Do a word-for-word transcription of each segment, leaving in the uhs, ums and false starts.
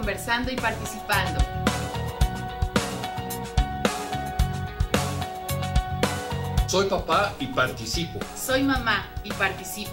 conversando y participando. Soy papá y participo. Soy mamá y participo.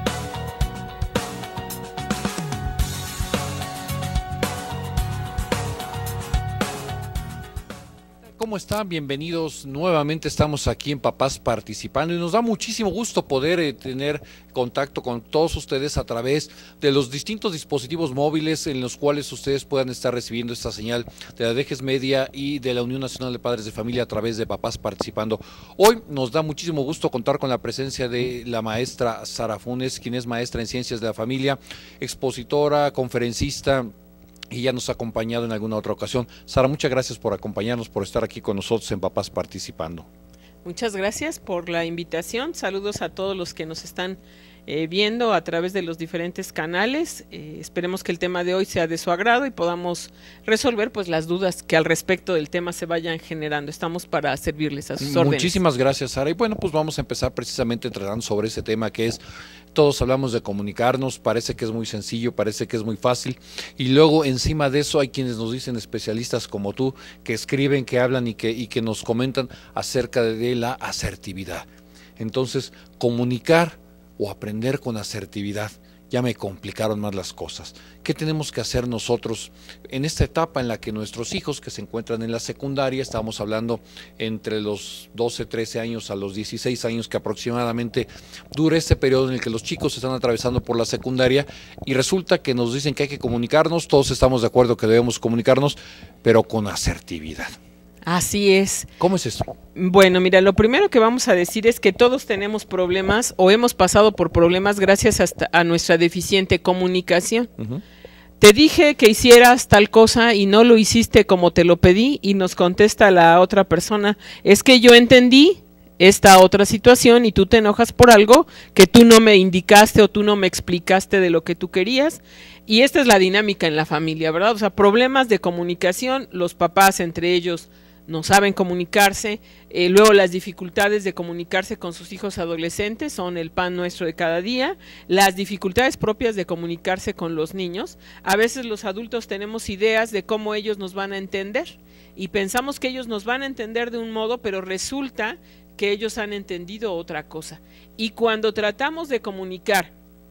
¿Cómo están? Bienvenidos. Nuevamente estamos aquí en Papás Participando y nos da muchísimo gusto poder eh, tener contacto con todos ustedes a través de los distintos dispositivos móviles en los cuales ustedes puedan estar recibiendo esta señal de la D G E S Media y de la Unión Nacional de Padres de Familia a través de Papás Participando. Hoy nos da muchísimo gusto contar con la presencia de la maestra Sara Funes, quien es maestra en Ciencias de la Familia, expositora, conferencista, y ya nos ha acompañado en alguna otra ocasión. Sara, muchas gracias por acompañarnos, por estar aquí con nosotros en Papás Participando. Muchas gracias por la invitación. Saludos a todos los que nos están eh, viendo a través de los diferentes canales. Eh, esperemos que el tema de hoy sea de su agrado y podamos resolver pues las dudas que al respecto del tema se vayan generando. Estamos para servirles a sus órdenes. Muchísimas gracias, Sara. Y bueno, pues vamos a empezar precisamente tratando sobre ese tema que es, todos hablamos de comunicarnos, parece que es muy sencillo, parece que es muy fácil, y luego encima de eso hay quienes nos dicen, especialistas como tú, que escriben, que hablan y que, y que nos comentan acerca de la asertividad. Entonces, comunicar o aprender con asertividad, ya me complicaron más las cosas. ¿Qué tenemos que hacer nosotros en esta etapa en la que nuestros hijos que se encuentran en la secundaria, estamos hablando entre los doce, trece años a los dieciséis años que aproximadamente dura este periodo en el que los chicos están atravesando por la secundaria, y resulta que nos dicen que hay que comunicarnos, todos estamos de acuerdo que debemos comunicarnos, pero con asertividad? Así es. ¿Cómo es eso? Bueno, mira, lo primero que vamos a decir es que todos tenemos problemas o hemos pasado por problemas gracias hasta a nuestra deficiente comunicación. Uh-huh. Te dije que hicieras tal cosa y no lo hiciste como te lo pedí, y nos contesta la otra persona, es que yo entendí esta otra situación y tú te enojas por algo que tú no me indicaste o tú no me explicaste de lo que tú querías. Y esta es la dinámica en la familia, ¿verdad? O sea, problemas de comunicación, los papás entre ellos no saben comunicarse, eh, luego las dificultades de comunicarse con sus hijos adolescentes son el pan nuestro de cada día, las dificultades propias de comunicarse con los niños. A veces los adultos tenemos ideas de cómo ellos nos van a entender y pensamos que ellos nos van a entender de un modo, pero resulta que ellos han entendido otra cosa. Y cuando tratamos de comunicar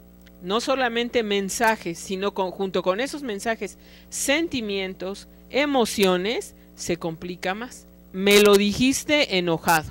no solamente mensajes, sino con, junto con esos mensajes, sentimientos, emociones, se complica más. Me lo dijiste enojado,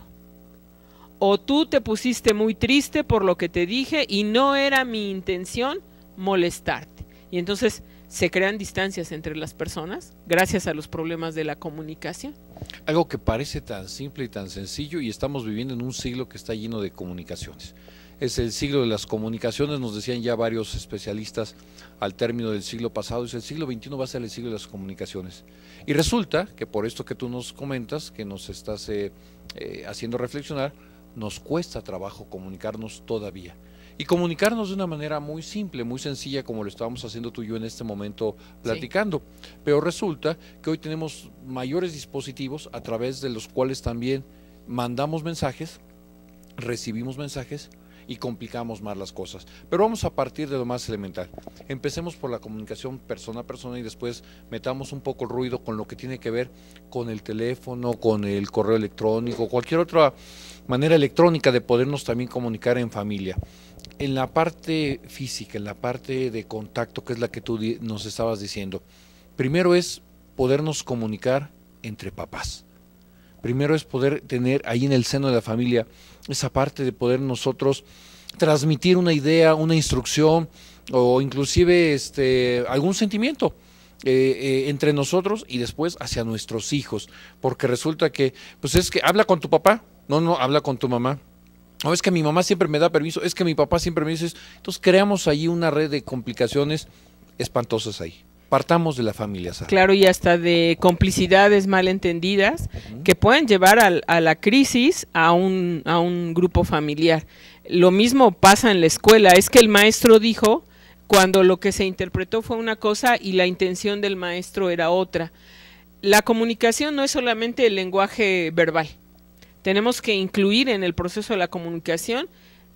o tú te pusiste muy triste por lo que te dije y no era mi intención molestarte. Y entonces se crean distancias entre las personas gracias a los problemas de la comunicación. Algo que parece tan simple y tan sencillo, y estamos viviendo en un siglo que está lleno de comunicaciones. Es el siglo de las comunicaciones, nos decían ya varios especialistas al término del siglo pasado, es el siglo veintiuno va a ser el siglo de las comunicaciones. Y resulta que por esto que tú nos comentas, que nos estás eh, eh, haciendo reflexionar, nos cuesta trabajo comunicarnos todavía. Y comunicarnos de una manera muy simple, muy sencilla, como lo estábamos haciendo tú y yo en este momento platicando. Sí. Pero resulta que hoy tenemos mayores dispositivos a través de los cuales también mandamos mensajes, recibimos mensajes, y complicamos más las cosas. Pero vamos a partir de lo más elemental. Empecemos por la comunicación persona a persona y después metamos un poco el ruido con lo que tiene que ver con el teléfono, con el correo electrónico, cualquier otra manera electrónica de podernos también comunicar en familia. En la parte física, en la parte de contacto, que es la que tú nos estabas diciendo, primero es podernos comunicar entre papás. Primero es poder tener ahí en el seno de la familia esa parte de poder nosotros transmitir una idea, una instrucción o inclusive este, algún sentimiento eh, eh, entre nosotros y después hacia nuestros hijos, porque resulta que, pues es que habla con tu papá, no, no, habla con tu mamá. No, es que mi mamá siempre me da permiso, es que mi papá siempre me dice eso. Entonces creamos ahí una red de complicaciones espantosas ahí. Partamos de la familia, Sara. Claro, y hasta de complicidades malentendidas uh-huh. que pueden llevar a, a la crisis a un, a un grupo familiar. Lo mismo pasa en la escuela, es que el maestro dijo cuando lo que se interpretó fue una cosa y la intención del maestro era otra. La comunicación no es solamente el lenguaje verbal, tenemos que incluir en el proceso de la comunicación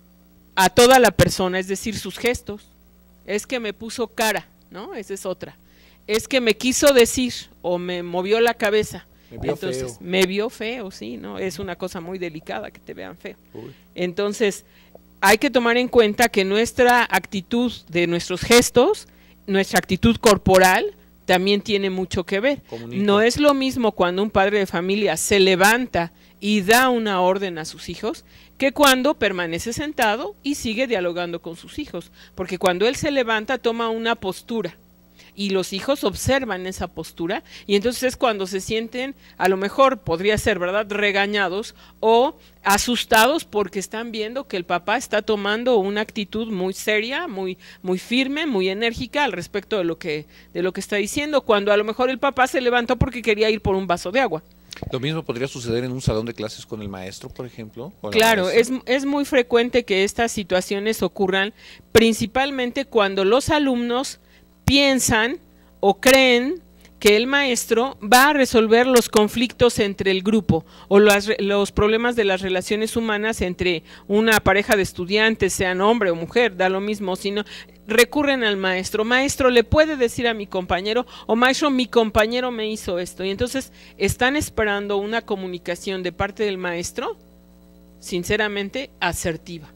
a toda la persona, es decir, sus gestos. Es que me puso cara, ¿no? Esa es otra. es que me quiso decir o me movió la cabeza. Me vio Entonces, feo. me vio feo, sí, ¿no? Es una cosa muy delicada que te vean feo. Uy. Entonces, hay que tomar en cuenta que nuestra actitud de nuestros gestos, nuestra actitud corporal, también tiene mucho que ver. Comunica. No es lo mismo cuando un padre de familia se levanta y da una orden a sus hijos que cuando permanece sentado y sigue dialogando con sus hijos. Porque cuando él se levanta toma una postura y los hijos observan esa postura y entonces es cuando se sienten, a lo mejor podría ser, ¿verdad?, regañados o asustados porque están viendo que el papá está tomando una actitud muy seria, muy, muy firme, muy enérgica al respecto de lo que, de lo que está diciendo, cuando a lo mejor el papá se levantó porque quería ir por un vaso de agua. Lo mismo podría suceder en un salón de clases con el maestro, por ejemplo. ¿O la Claro, maestra? es, es muy frecuente que estas situaciones ocurran principalmente cuando los alumnos piensan o creen que el maestro va a resolver los conflictos entre el grupo o las, los problemas de las relaciones humanas entre una pareja de estudiantes, sean hombre o mujer, da lo mismo, sino recurren al maestro. Maestro, ¿le puede decir a mi compañero? O maestro, mi compañero me hizo esto. Y entonces están esperando una comunicación de parte del maestro, sinceramente, asertiva.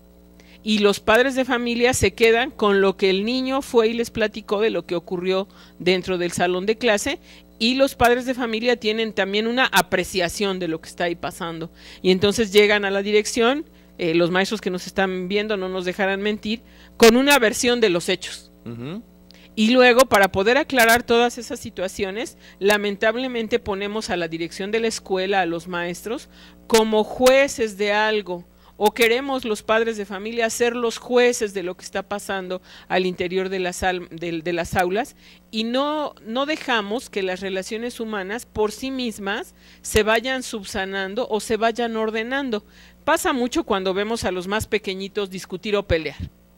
Y los padres de familia se quedan con lo que el niño fue y les platicó de lo que ocurrió dentro del salón de clase, y los padres de familia tienen también una apreciación de lo que está ahí pasando. Y entonces llegan a la dirección, eh, los maestros que nos están viendo no nos dejarán mentir, con una versión de los hechos. Uh-huh. Y luego, para poder aclarar todas esas situaciones, lamentablemente ponemos a la dirección de la escuela, a los maestros, como jueces de algo. O queremos los padres de familia ser los jueces de lo que está pasando al interior de las, de, de las aulas y no, no dejamos que las relaciones humanas por sí mismas se vayan subsanando o se vayan ordenando. Pasa mucho cuando vemos a los más pequeñitos discutir o pelear.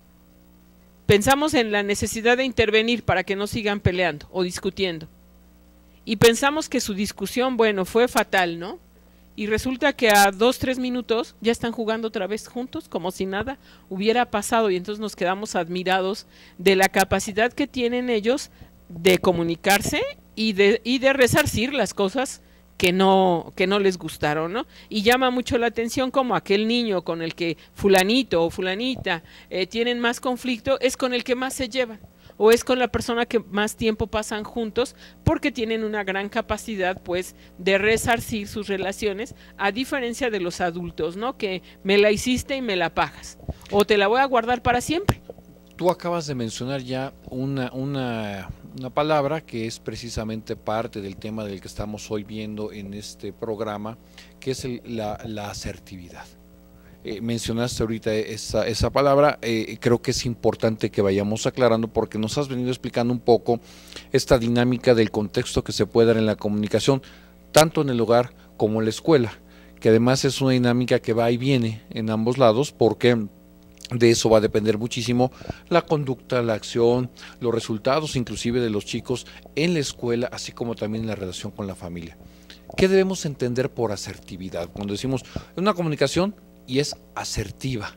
Pensamos en la necesidad de intervenir para que no sigan peleando o discutiendo. Y pensamos que su discusión, bueno, fue fatal, ¿no? Y resulta que a dos, tres minutos ya están jugando otra vez juntos, como si nada hubiera pasado, y entonces nos quedamos admirados de la capacidad que tienen ellos de comunicarse y de, y de resarcir las cosas que no, que no les gustaron, ¿no? Y llama mucho la atención como aquel niño con el que fulanito o fulanita eh, tienen más conflicto, es con el que más se llevan. O es con la persona que más tiempo pasan juntos porque tienen una gran capacidad, pues, de resarcir sus relaciones, a diferencia de los adultos, ¿no? Que me la hiciste y me la pagas, o te la voy a guardar para siempre. Tú acabas de mencionar ya una, una, una palabra que es precisamente parte del tema del que estamos hoy viendo en este programa, que es el, la, la asertividad. Eh, mencionaste ahorita esa, esa palabra, eh, creo que es importante que vayamos aclarando porque nos has venido explicando un poco esta dinámica del contexto que se puede dar en la comunicación, tanto en el hogar como en la escuela, que además es una dinámica que va y viene en ambos lados porque de eso va a depender muchísimo la conducta, la acción, los resultados inclusive de los chicos en la escuela, así como también en la relación con la familia. ¿Qué debemos entender por asertividad? Cuando decimos una comunicación y es asertiva.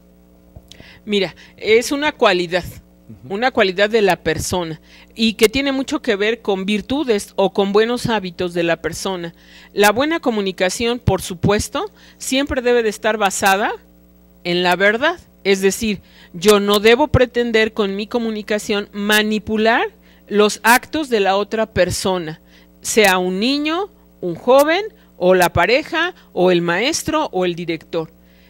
Mira, es una cualidad, uh-huh. una cualidad de la persona y que tiene mucho que ver con virtudes o con buenos hábitos de la persona. La buena comunicación, por supuesto, siempre debe de estar basada en la verdad. Es decir, yo no debo pretender con mi comunicación manipular los actos de la otra persona, sea un niño, un joven, o la pareja, o el maestro, o el director.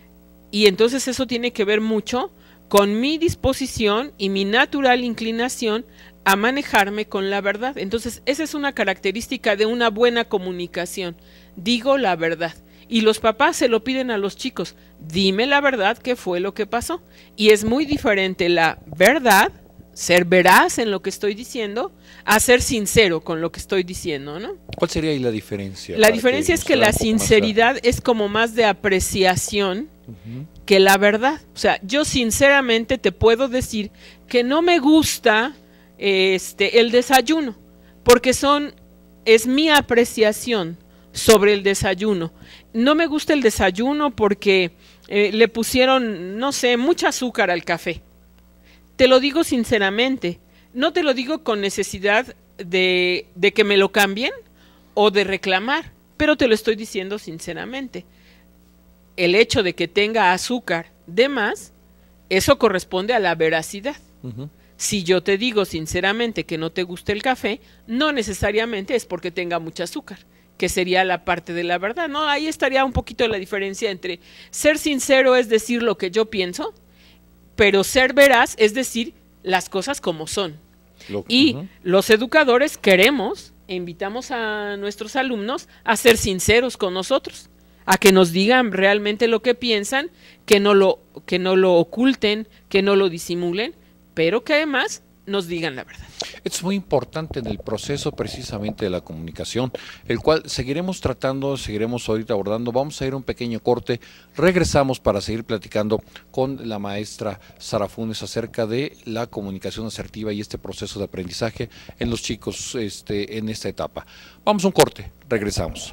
Y entonces eso tiene que ver mucho con mi disposición y mi natural inclinación a manejarme con la verdad. Entonces esa es una característica de una buena comunicación. Digo la verdad. Y los papás se lo piden a los chicos. Dime la verdad, qué fue lo que pasó. Y es muy diferente la verdad, ser veraz en lo que estoy diciendo, a ser sincero con lo que estoy diciendo, ¿no? ¿Cuál sería ahí la diferencia? La diferencia es que la sinceridad es como más de apreciación uh-huh. que la verdad. O sea, yo sinceramente te puedo decir que no me gusta este el desayuno, porque son es mi apreciación sobre el desayuno. No me gusta el desayuno porque eh, le pusieron, no sé, mucha azúcar al café. Te lo digo sinceramente, no te lo digo con necesidad de, de que me lo cambien o de reclamar, pero te lo estoy diciendo sinceramente. El hecho de que tenga azúcar de más, eso corresponde a la veracidad. Uh-huh. Si yo te digo sinceramente que no te gusta el café, no necesariamente es porque tenga mucho azúcar, que sería la parte de la verdad, ¿no? Ahí estaría un poquito la diferencia entre ser sincero es decir lo que yo pienso, pero ser veraz es decir las cosas como son. Lo, y uh-huh. los educadores queremos e invitamos a nuestros alumnos a ser sinceros con nosotros, a que nos digan realmente lo que piensan, que no lo, que no lo oculten, que no lo disimulen, pero que además nos digan la verdad. Esto es muy importante en el proceso precisamente de la comunicación, el cual seguiremos tratando, seguiremos ahorita abordando. Vamos a ir a un pequeño corte, regresamos para seguir platicando con la maestra Sara Funes acerca de la comunicación asertiva y este proceso de aprendizaje en los chicos este, en esta etapa. Vamos a un corte, regresamos.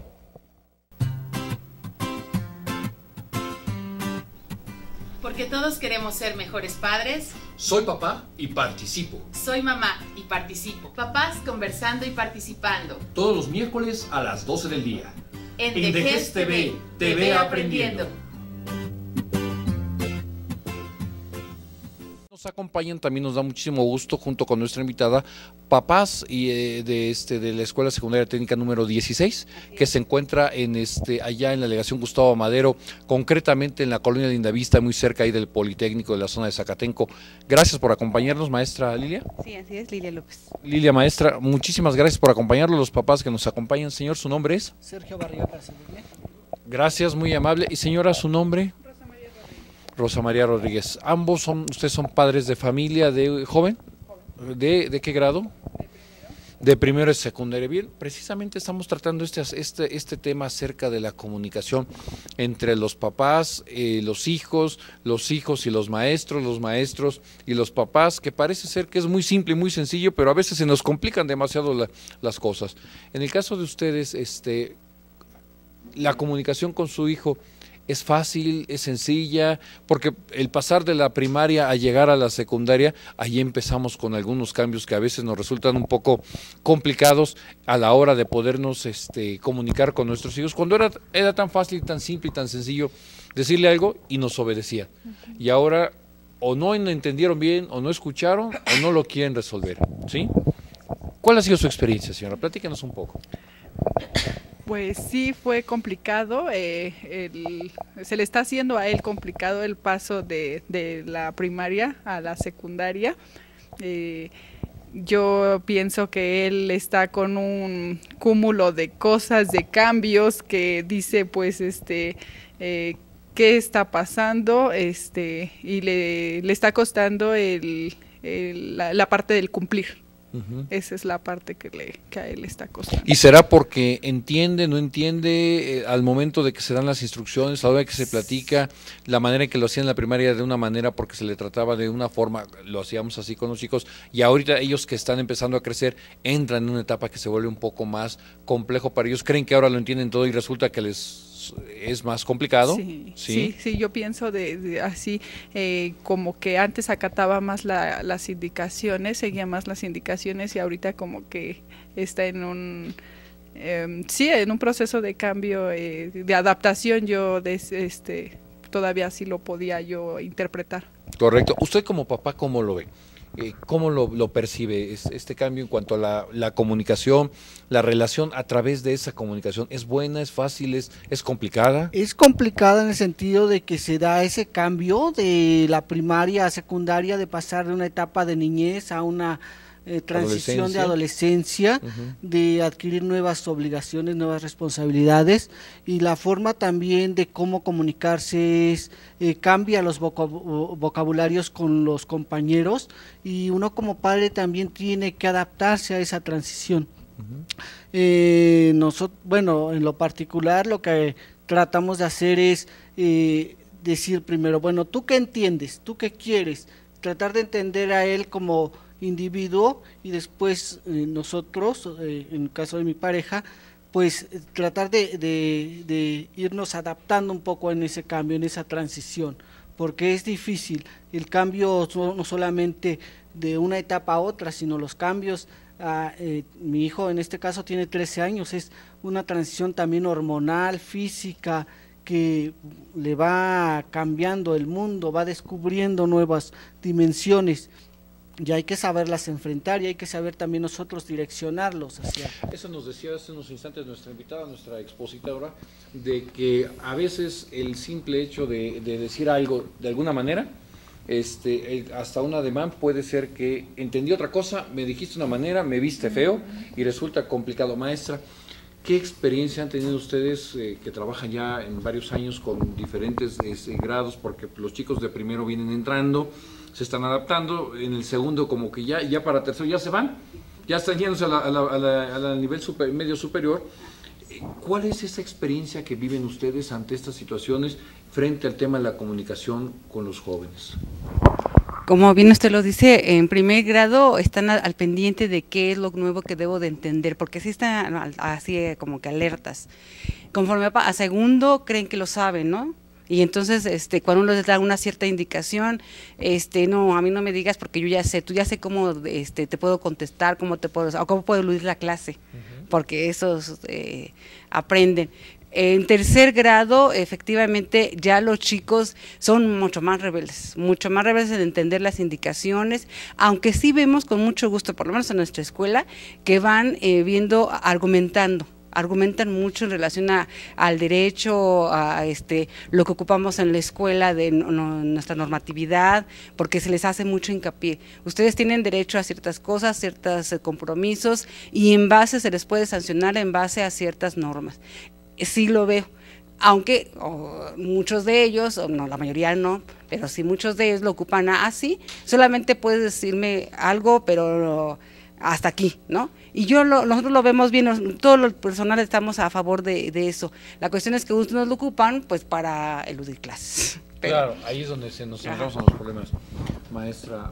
Porque todos queremos ser mejores padres. Soy papá y participo. Soy mamá y participo. Papás conversando y participando. Todos los miércoles a las doce del día. En, en D G E S T V, T V Aprendiendo. Nos acompañan, también nos da muchísimo gusto, junto con nuestra invitada, papás y, eh, de, este, de la Escuela Secundaria Técnica número dieciséis, que se encuentra en este allá en la delegación Gustavo Madero, concretamente en la colonia Lindavista, muy cerca ahí del Politécnico de la zona de Zacatenco. Gracias por acompañarnos, maestra Lilia. Sí, así es, Lilia López. Lilia, maestra, muchísimas gracias por acompañarnos, los papás que nos acompañan. Señor, ¿su nombre es? Sergio Barriga, para servirle. Gracias, muy amable. Y señora, ¿su nombre? Rosa María Rodríguez. Ambos son, ustedes son padres de familia, de joven, ¿De, de qué grado? De primero. De primero y secundaria. Bien, precisamente estamos tratando este, este, este tema acerca de la comunicación entre los papás, eh, los hijos, los hijos y los maestros, los maestros y los papás, que parece ser que es muy simple y muy sencillo, pero a veces se nos complican demasiado la, las cosas. En el caso de ustedes, este, la comunicación con su hijo, ¿es fácil, es sencilla? Porque el pasar de la primaria a llegar a la secundaria, ahí empezamos con algunos cambios que a veces nos resultan un poco complicados a la hora de podernos este, comunicar con nuestros hijos. Cuando era, era tan fácil, tan simple y tan sencillo decirle algo y nos obedecía. Uh-huh. Y ahora o no entendieron bien, o no escucharon, o no lo quieren resolver, ¿sí? ¿Cuál ha sido su experiencia, señora? Platíquenos un poco. Pues sí, fue complicado, eh, el, se le está haciendo a él complicado el paso de, de la primaria a la secundaria. Eh, yo pienso que él está con un cúmulo de cosas, de cambios, que dice pues este eh, qué está pasando, este y le, le está costando el, el, la, la parte del cumplir. Uh-huh. Esa es la parte que, le, que a él está costando. ¿Y será porque entiende, no entiende eh, al momento de que se dan las instrucciones, a la hora que se platica, la manera en que lo hacían en la primaria de una manera porque se le trataba de una forma, lo hacíamos así con los chicos, y ahorita ellos que están empezando a crecer entran en una etapa que se vuelve un poco más complejo para ellos, creen que ahora lo entienden todo y resulta que les es más complicado? Sí, sí, sí, sí yo pienso de, de así, eh, como que antes acataba más la, las indicaciones, seguía más las indicaciones y ahorita como que está en un, eh, sí, en un proceso de cambio, eh, de adaptación. Yo de, este, todavía sí lo podía yo interpretar. Correcto. ¿Usted como papá cómo lo ve? Eh, ¿Cómo lo, lo percibe este cambio en cuanto a la, la comunicación, la relación a través de esa comunicación? ¿Es buena, es fácil, es, es complicada? Es complicada en el sentido de que se da ese cambio de la primaria a secundaria, de pasar de una etapa de niñez a una eh, transición de adolescencia, uh-huh. de adquirir nuevas obligaciones, nuevas responsabilidades, y la forma también de cómo comunicarse es, eh, cambia los vocab- vocabularios con los compañeros, y uno como padre también tiene que adaptarse a esa transición. Uh-huh. eh, nosotros, bueno, en lo particular lo que tratamos de hacer es eh, decir primero, bueno, ¿tú qué entiendes? ¿Tú qué quieres? Tratar de entender a él como individuo, y después eh, nosotros, eh, en el caso de mi pareja, pues eh, tratar de, de, de irnos adaptando un poco en ese cambio, en esa transición, porque es difícil el cambio no solamente de una etapa a otra, sino los cambios a, eh, mi hijo en este caso tiene trece años, es una transición también hormonal, física, que le va cambiando el mundo, va descubriendo nuevas dimensiones. Y hay que saberlas enfrentar y hay que saber también nosotros direccionarlos hacia... Eso nos decía hace unos instantes nuestra invitada, nuestra expositora, de que a veces el simple hecho de, de decir algo de alguna manera, este, el, hasta un ademán puede ser que entendí otra cosa, me dijiste una manera, me viste feo y resulta complicado. Maestra, ¿qué experiencia han tenido ustedes eh, que trabajan ya en varios años con diferentes eh, grados? Porque los chicos de primero vienen entrando, se están adaptando, en el segundo como que ya, ya para tercero ya se van, ya están yéndose a la, a la, a la, a la nivel super, medio superior. ¿Cuál es esa experiencia que viven ustedes ante estas situaciones frente al tema de la comunicación con los jóvenes? Como bien usted lo dice, en primer grado están al, al pendiente de qué es lo nuevo que debo de entender, porque sí están así como que alertas. Conforme a, a segundo creen que lo saben, ¿no? Y entonces, este, cuando uno les da una cierta indicación, este, no, a mí no me digas porque yo ya sé, tú ya sé cómo, este, te puedo contestar, cómo te puedo, o cómo puedo eludir la clase, uh-huh. Porque esos eh, aprenden. En tercer grado, efectivamente, ya los chicos son mucho más rebeldes, mucho más rebeldes en entender las indicaciones, aunque sí vemos con mucho gusto, por lo menos en nuestra escuela, que van eh, viendo, argumentando. argumentan mucho en relación a, al derecho, a este lo que ocupamos en la escuela de no, no, nuestra normatividad, porque se les hace mucho hincapié. Ustedes tienen derecho a ciertas cosas, ciertos eh, compromisos, y en base se les puede sancionar en base a ciertas normas. Sí lo veo, aunque oh, muchos de ellos, o no, la mayoría no, pero sí muchos de ellos lo ocupan así, solamente puedes decirme algo, pero hasta aquí, ¿no? Y yo lo, nosotros lo vemos bien, todo el personal estamos a favor de, de eso. La cuestión es que ustedes lo ocupan pues para eludir clases. Pero, claro, ahí es donde se nos centramos en los problemas. Maestra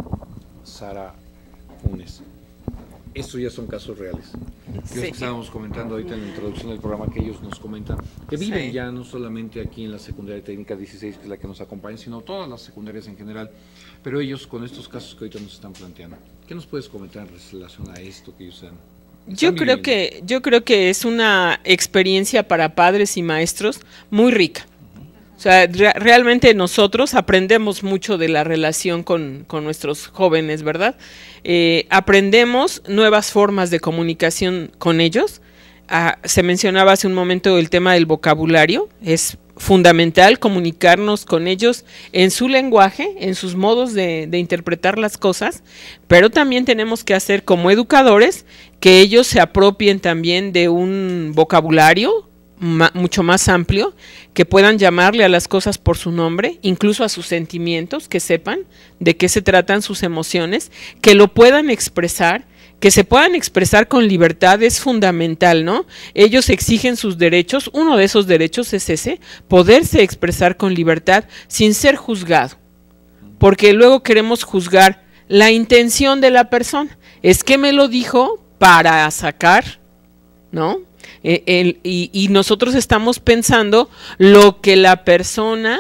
Sara Funes, estos ya son casos reales. Sí. Los que estábamos comentando ahorita en la introducción del programa, que ellos nos comentan, que viven sí. ya no solamente aquí en la secundaria técnica dieciséis, que es la que nos acompaña, sino todas las secundarias en general, pero ellos con estos casos que ahorita nos están planteando. ¿Qué nos puedes comentar en relación a esto que ellos han? Yo creo que, yo creo que es una experiencia para padres y maestros muy rica. O sea, re realmente nosotros aprendemos mucho de la relación con, con nuestros jóvenes, ¿verdad? Eh, aprendemos nuevas formas de comunicación con ellos. Ah, se mencionaba hace un momento el tema del vocabulario. Es fundamental comunicarnos con ellos en su lenguaje, en sus modos de, de interpretar las cosas, pero también tenemos que hacer como educadores que ellos se apropien también de un vocabulario mucho más amplio, que puedan llamarle a las cosas por su nombre, incluso a sus sentimientos, que sepan de qué se tratan sus emociones, que lo puedan expresar, que se puedan expresar con libertad es fundamental, ¿no? Ellos exigen sus derechos, uno de esos derechos es ese, poderse expresar con libertad sin ser juzgado, porque luego queremos juzgar la intención de la persona, es que me lo dijo para sacar, ¿no? Eh, el, y, y nosotros estamos pensando lo que la persona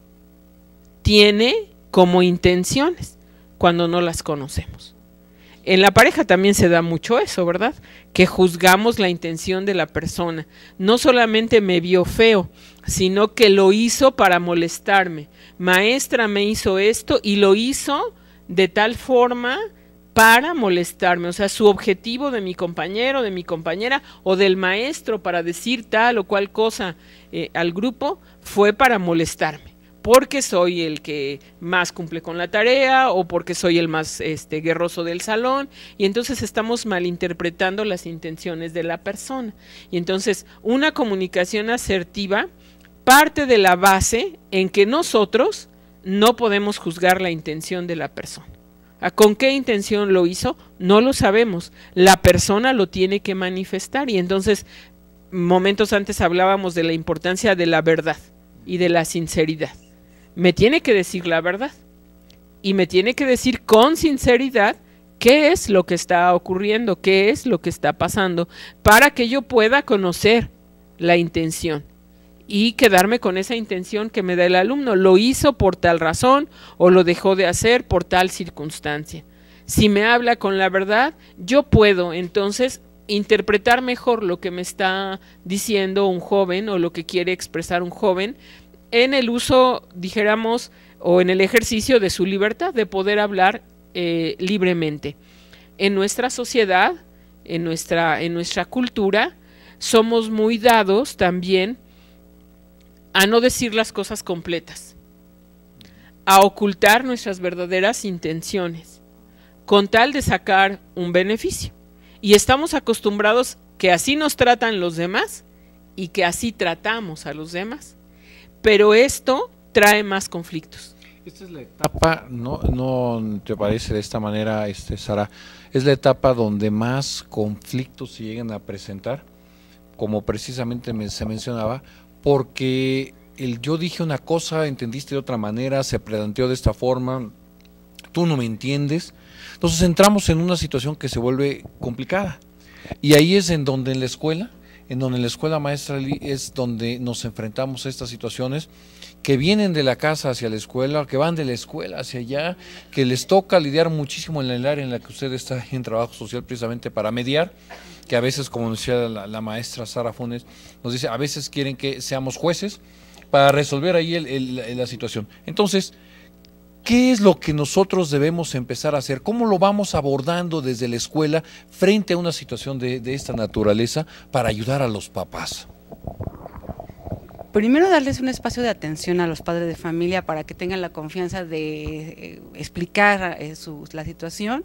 tiene como intenciones cuando no las conocemos. En la pareja también se da mucho eso, ¿verdad? Que juzgamos la intención de la persona. No solamente me vio feo, sino que lo hizo para molestarme. Maestra me hizo esto y lo hizo de tal forma para molestarme, o sea, su objetivo de mi compañero, de mi compañera o del maestro para decir tal o cual cosa eh, al grupo fue para molestarme, porque soy el que más cumple con la tarea o porque soy el más este, guerroso del salón, y entonces estamos malinterpretando las intenciones de la persona. Y entonces una comunicación asertiva parte de la base en que nosotros no podemos juzgar la intención de la persona. ¿Con qué intención lo hizo? No lo sabemos. La persona lo tiene que manifestar, y entonces momentos antes hablábamos de la importancia de la verdad y de la sinceridad. Me tiene que decir la verdad y me tiene que decir con sinceridad qué es lo que está ocurriendo, qué es lo que está pasando, para que yo pueda conocer la intención y quedarme con esa intención que me da el alumno. Lo hizo por tal razón o lo dejó de hacer por tal circunstancia. Si me habla con la verdad, yo puedo entonces interpretar mejor lo que me está diciendo un joven o lo que quiere expresar un joven en el uso, dijéramos, o en el ejercicio de su libertad de poder hablar eh, libremente. En nuestra sociedad, en nuestra, en nuestra cultura, somos muy dados también a no decir las cosas completas, a ocultar nuestras verdaderas intenciones, con tal de sacar un beneficio. Y estamos acostumbrados que así nos tratan los demás y que así tratamos a los demás. Pero esto trae más conflictos. Esta es la etapa, ¿no, no te parece de esta manera, este, Sara? Es la etapa donde más conflictos se llegan a presentar, como precisamente me, se mencionaba, porque el yo dije una cosa, entendiste de otra manera, se planteó de esta forma, tú no me entiendes. Entonces entramos en una situación que se vuelve complicada. Y ahí es en donde en la escuela, en donde en la escuela maestra es donde nos enfrentamos a estas situaciones que vienen de la casa hacia la escuela, que van de la escuela hacia allá, que les toca lidiar muchísimo en el área en la que usted está en trabajo social precisamente para mediar, que a veces, como decía la, la maestra Sara Funes, nos dice, a veces quieren que seamos jueces para resolver ahí el, el, la situación. Entonces, ¿qué es lo que nosotros debemos empezar a hacer? ¿Cómo lo vamos abordando desde la escuela frente a una situación de, de esta naturaleza para ayudar a los papás? Primero, darles un espacio de atención a los padres de familia para que tengan la confianza de eh, explicar eh, su, la situación.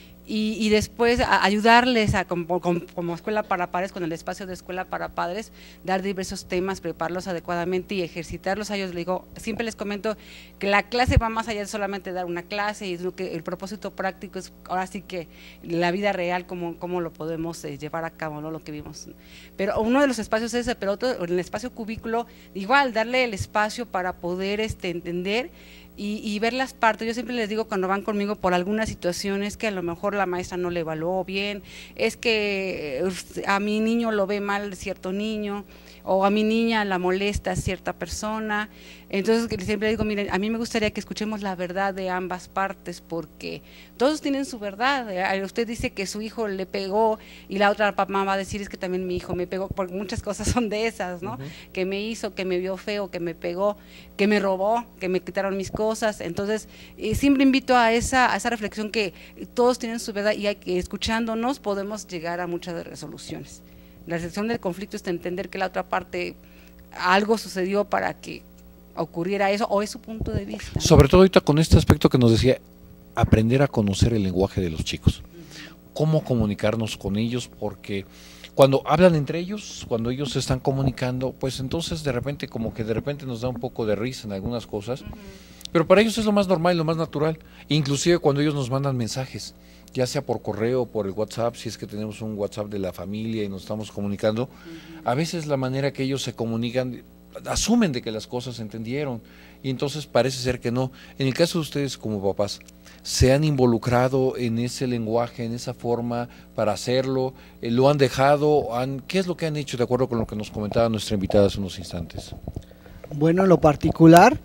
Y, y después a ayudarles a, como, como escuela para padres, con el espacio de escuela para padres, dar diversos temas, prepararlos adecuadamente y ejercitarlos a ellos. Les digo, siempre les comento que la clase va más allá de solamente dar una clase, y es lo que el propósito práctico es ahora sí que la vida real, cómo, cómo lo podemos eh, llevar a cabo, ¿no? Lo que vimos. Pero uno de los espacios es ese, pero otro, en el espacio cubículo, igual, darle el espacio para poder este, entender Y, y ver las partes. Yo siempre les digo cuando van conmigo por algunas situaciones que a lo mejor la maestra no le evaluó bien, es que a mi niño lo ve mal cierto niño, o a mi niña la molesta cierta persona. Entonces siempre digo, miren, a mí me gustaría que escuchemos la verdad de ambas partes, porque todos tienen su verdad. Usted dice que su hijo le pegó y la otra mamá va a decir, es que también mi hijo me pegó, porque muchas cosas son de esas, ¿no? Uh-huh. Que me hizo, que me vio feo, que me pegó, que me robó, que me quitaron mis cosas. Entonces eh, siempre invito a esa, a esa reflexión, que todos tienen su verdad y hay que, escuchándonos podemos llegar a muchas resoluciones. La resolución del conflicto es entender que la otra parte, algo sucedió para que ocurriera eso, o es su punto de vista, ¿no? Sobre todo ahorita con este aspecto que nos decía, aprender a conocer el lenguaje de los chicos, uh-huh. Cómo comunicarnos con ellos, porque cuando hablan entre ellos, cuando ellos se están comunicando, pues entonces de repente como que de repente nos da un poco de risa en algunas cosas, uh-huh. Pero para ellos es lo más normal y lo más natural, inclusive cuando ellos nos mandan mensajes, ya sea por correo, por el WhatsApp, si es que tenemos un WhatsApp de la familia y nos estamos comunicando, uh-huh. A veces la manera que ellos se comunican, asumen de que las cosas se entendieron, y entonces parece ser que no. En el caso de ustedes como papás, ¿se han involucrado en ese lenguaje, en esa forma para hacerlo? ¿Lo han dejado? Han, ¿Qué es lo que han hecho de acuerdo con lo que nos comentaba nuestra invitada hace unos instantes? Bueno, en lo particular,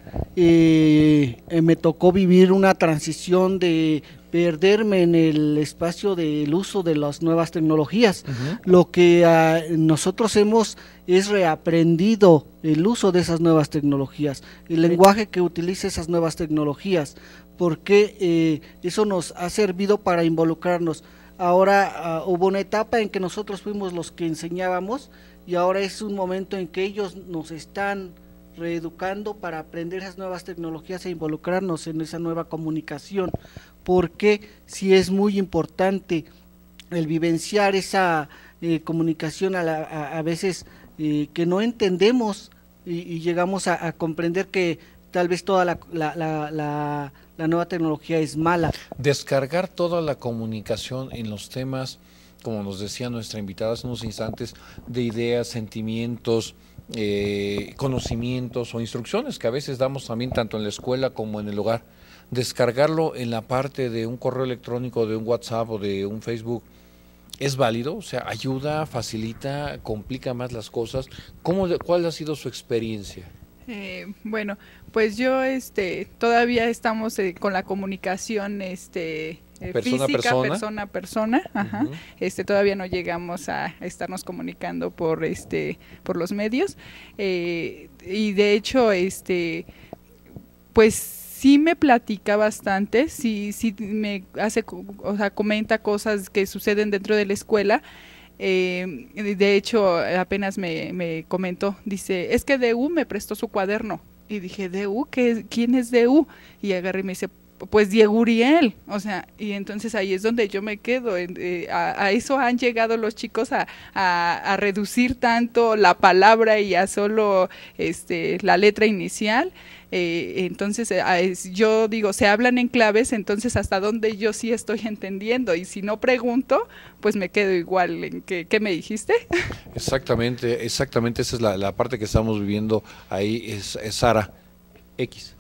eh, eh, me tocó vivir una transición de perderme en el espacio del uso de las nuevas tecnologías. Uh-huh. Lo que uh, nosotros hemos es reaprendido el uso de esas nuevas tecnologías, el lenguaje que utiliza esas nuevas tecnologías, porque eh, eso nos ha servido para involucrarnos. Ahora uh, hubo una etapa en que nosotros fuimos los que enseñábamos, y ahora es un momento en que ellos nos están reeducando para aprender esas nuevas tecnologías e involucrarnos en esa nueva comunicación, porque sí es muy importante el vivenciar esa eh, comunicación a, la, a, a veces eh, que no entendemos y, y llegamos a, a comprender que tal vez toda la, la, la, la, la nueva tecnología es mala. Descargar toda la comunicación en los temas, como nos decía nuestra invitada hace unos instantes, de ideas, sentimientos, Eh, conocimientos o instrucciones que a veces damos también tanto en la escuela como en el hogar, descargarlo en la parte de un correo electrónico, de un WhatsApp o de un Facebook, ¿es válido? O sea, ¿ayuda, facilita, complica más las cosas? ¿Cómo, cuál ha sido su experiencia? Eh, bueno, pues yo este todavía estamos eh, con la comunicación este eh, persona, física, persona. persona a persona, ajá. Uh-huh. Este, todavía no llegamos a estarnos comunicando por este, por los medios, eh, y de hecho, este, pues sí me platica bastante, sí, sí me hace, o sea, comenta cosas que suceden dentro de la escuela. Eh, de hecho, apenas me, me comentó, dice, es que D U me prestó su cuaderno. Y dije, ¿D U? ¿Qué, ¿Quién es D U? Y agarré y me dice, pues Diego Uriel. O sea, y entonces ahí es donde yo me quedo. Eh, a, a eso han llegado los chicos a, a, a reducir tanto la palabra y a solo este, la letra inicial. Eh, entonces, eh, yo digo, se hablan en claves, entonces hasta donde yo sí estoy entendiendo, y si no pregunto, pues me quedo igual. ¿En qué, qué me dijiste? Exactamente, exactamente, esa es la, la parte que estamos viviendo ahí, es, es Sara, X.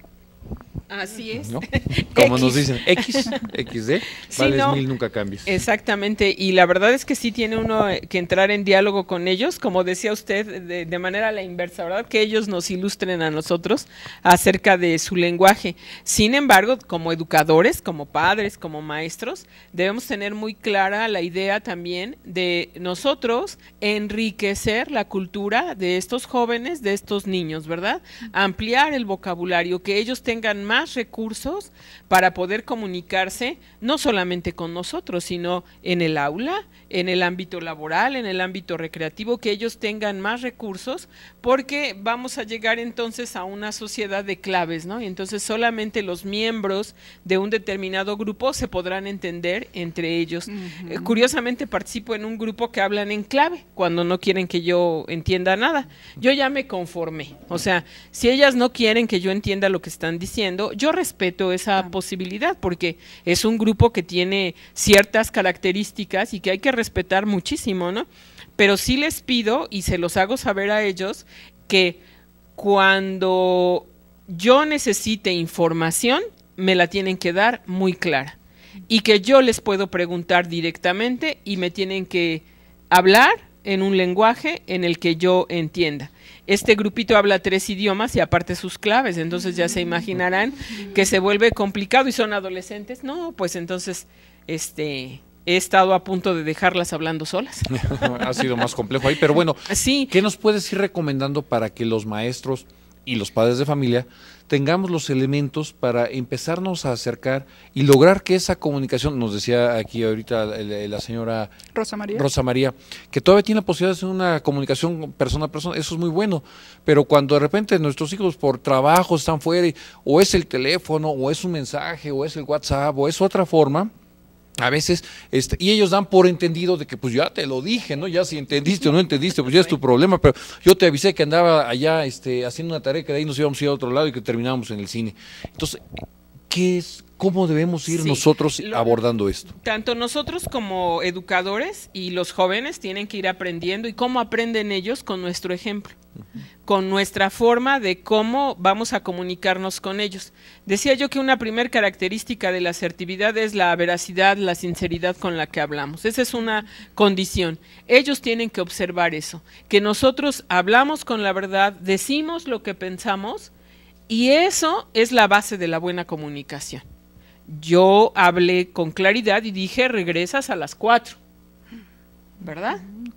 Así es. ¿No? Como nos dicen, X, X D, Sí, vales no, mil, nunca cambies. Exactamente, y la verdad es que sí tiene uno que entrar en diálogo con ellos, como decía usted, de, de manera a la inversa, ¿verdad? Que ellos nos ilustren a nosotros acerca de su lenguaje. Sin embargo, como educadores, como padres, como maestros, debemos tener muy clara la idea también de nosotros enriquecer la cultura de estos jóvenes, de estos niños, ¿verdad? Ampliar el vocabulario, que ellos tengan más recursos para poder comunicarse, no solamente con nosotros, sino en el aula, en el ámbito laboral, en el ámbito recreativo, que ellos tengan más recursos, porque vamos a llegar entonces a una sociedad de claves, ¿no? Y entonces solamente los miembros de un determinado grupo se podrán entender entre ellos. Uh-huh. Eh, curiosamente participo en un grupo que hablan en clave, cuando no quieren que yo entienda nada. Yo ya me conformé, o sea, si ellas no quieren que yo entienda lo que están diciendo, yo respeto esa ah. posibilidad, porque es un grupo que tiene ciertas características y que hay que respetar muchísimo, ¿no? Pero sí les pido, y se los hago saber a ellos, que cuando yo necesite información, me la tienen que dar muy clara, y que yo les puedo preguntar directamente y me tienen que hablar en un lenguaje en el que yo entienda. Este grupito habla tres idiomas y aparte sus claves, entonces ya se imaginarán que se vuelve complicado, y son adolescentes. No, pues entonces este he estado a punto de dejarlas hablando solas. Ha sido más complejo ahí, pero bueno, sí. ¿Qué nos puedes ir recomendando para que los maestros y los padres de familia tengamos los elementos para empezarnos a acercar y lograr que esa comunicación, nos decía aquí ahorita la, la señora Rosa María. Rosa María, que todavía tiene la posibilidad de hacer una comunicación persona a persona, eso es muy bueno, pero cuando de repente nuestros hijos por trabajo están fuera, y, o es el teléfono, o es un mensaje, o es el WhatsApp, o es otra forma, a veces, este, y ellos dan por entendido de que pues ya te lo dije, ¿no? Ya si entendiste o no entendiste, pues ya es tu problema, pero yo te avisé que andaba allá este, haciendo una tarea, que de ahí nos íbamos a ir a otro lado y que terminábamos en el cine. Entonces, ¿qué es? ¿Cómo debemos ir sí, nosotros lo, abordando esto? Tanto nosotros como educadores y los jóvenes tienen que ir aprendiendo, y cómo aprenden ellos con nuestro ejemplo, uh-huh. con nuestra forma de cómo vamos a comunicarnos con ellos. Decía yo que una primer característica de la asertividad es la veracidad, la sinceridad con la que hablamos. Esa es una condición. Ellos tienen que observar eso, que nosotros hablamos con la verdad, decimos lo que pensamos, y eso es la base de la buena comunicación. Yo hablé con claridad y dije, regresas a las cuatro, ¿verdad?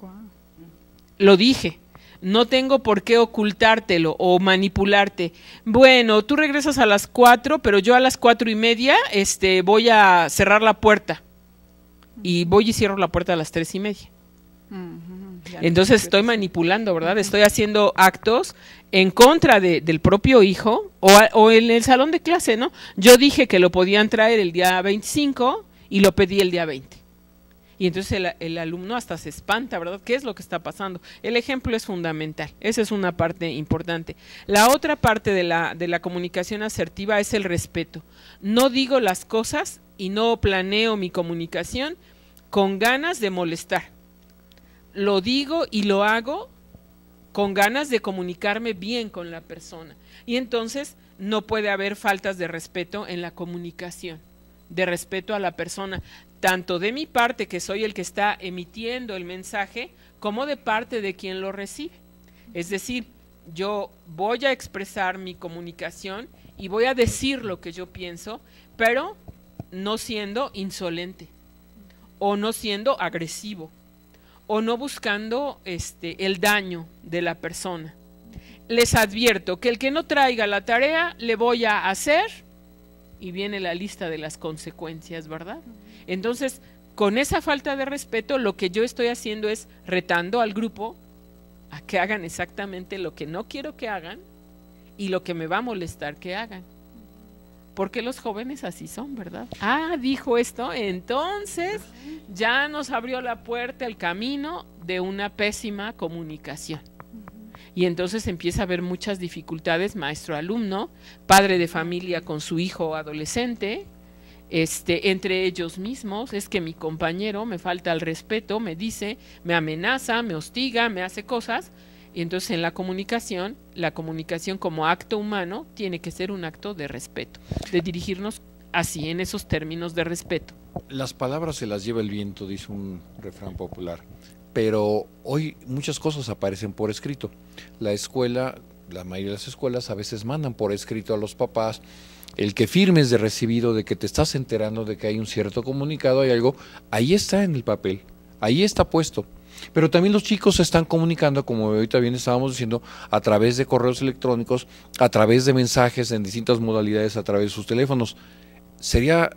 Lo dije. No tengo por qué ocultártelo o manipularte. Bueno, tú regresas a las cuatro, pero yo a las cuatro y media este, voy a cerrar la puerta. Y voy y cierro la puerta a las tres y media. Entonces estoy manipulando, ¿verdad? Estoy haciendo actos en contra de, del propio hijo, o, a, o en el salón de clase, ¿no? Yo dije que lo podían traer el día veinticinco y lo pedí el día veinte. Y entonces el, el alumno hasta se espanta, ¿verdad? ¿Qué es lo que está pasando? El ejemplo es fundamental, esa es una parte importante. La otra parte de la, de la comunicación asertiva es el respeto. No digo las cosas y no planeo mi comunicación con ganas de molestar. Lo digo y lo hago con ganas de comunicarme bien con la persona. Y entonces no puede haber faltas de respeto en la comunicación, de respeto a la persona, tanto de mi parte, que soy el que está emitiendo el mensaje, como de parte de quien lo recibe. Es decir, yo voy a expresar mi comunicación y voy a decir lo que yo pienso, pero no siendo insolente, o no siendo agresivo, o no buscando este, el daño de la persona. Les advierto que el que no traiga la tarea le voy a hacer, y viene la lista de las consecuencias, ¿verdad? Entonces, con esa falta de respeto, lo que yo estoy haciendo es retando al grupo a que hagan exactamente lo que no quiero que hagan y lo que me va a molestar que hagan. Porque los jóvenes así son, ¿verdad? Ah, dijo esto, entonces ya nos abrió la puerta, el camino de una pésima comunicación. Y entonces empieza a haber muchas dificultades, maestro-alumno, padre de familia con su hijo adolescente, este, entre ellos mismos. Es que mi compañero me falta el respeto, me dice, me amenaza, me hostiga, me hace cosas. Y entonces en la comunicación, la comunicación como acto humano tiene que ser un acto de respeto, de dirigirnos así, en esos términos de respeto. Las palabras se las lleva el viento, dice un refrán popular, pero hoy muchas cosas aparecen por escrito. La escuela, la mayoría de las escuelas a veces mandan por escrito a los papás el que firmes de recibido, de que te estás enterando de que hay un cierto comunicado, hay algo, ahí está en el papel, ahí está puesto. Pero también los chicos se están comunicando, como ahorita bien estábamos diciendo, a través de correos electrónicos, a través de mensajes en distintas modalidades, a través de sus teléfonos. Sería